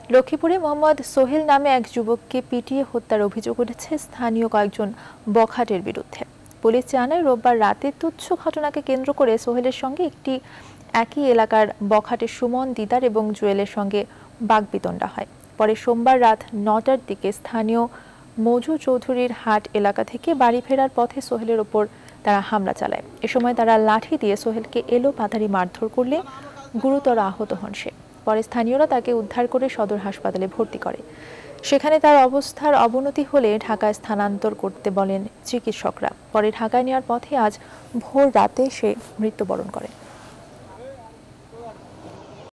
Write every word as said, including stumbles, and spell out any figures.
লক্ষ্মীপুরে মোহাম্মদ সোহেল নামে এক যুবককে পিটিয়ে হত্যার অভিযোগ উঠেছে স্থানীয় কয়েকজন বখাটের বিরুদ্ধে। পুলিশ জানায়, রোববার রাতে তুচ্ছ ঘটনাকে কেন্দ্র করে সোহেলের সঙ্গে একটি একই এলাকার বখাটের সুমন, দিদার এবং জুয়েলের সঙ্গে বাগবিতণ্ডা হয়। পরে সোমবার রাত নটার দিকে স্থানীয় মজু চৌধুরীর হাট এলাকা থেকে বাড়ি ফেরার পথে সোহেলের ওপর তারা হামলা চালায়। এ সময় তারা লাঠি দিয়ে সোহেলকে এলোপাতাড়ি মারধর করলে গুরুতর আহত হন সে। পরে স্থানীয়রা তাকে উদ্ধার করে সদর হাসপাতালে ভর্তি করে। সেখানে তার অবস্থার অবনতি হলে ঢাকায় স্থানান্তর করতে বলেন চিকিৎসকরা। পরে ঢাকায় নেওয়ার পথে আজ ভোর রাতে সে মৃত্যুবরণ করে।